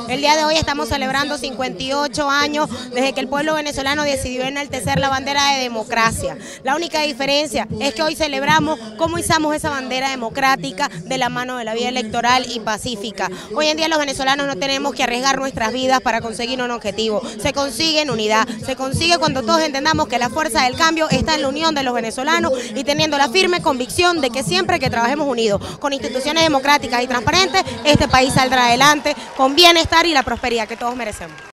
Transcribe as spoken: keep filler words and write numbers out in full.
El día de hoy estamos celebrando cincuenta y ocho años desde que el pueblo venezolano decidió enaltecer la bandera de democracia. La única diferencia es que hoy celebramos cómo izamos esa bandera democrática de la mano de la vía electoral y pacífica. Hoy en día los venezolanos no tenemos que arriesgar nuestras vidas para conseguir un objetivo. Se consigue en unidad, se consigue cuando todos entendamos que la fuerza del cambio está en la unión de los venezolanos y teniendo la firme convicción de que siempre que trabajemos unidos con instituciones democráticas y transparentes, este país saldrá adelante con bienestar y la prosperidad que todos merecemos.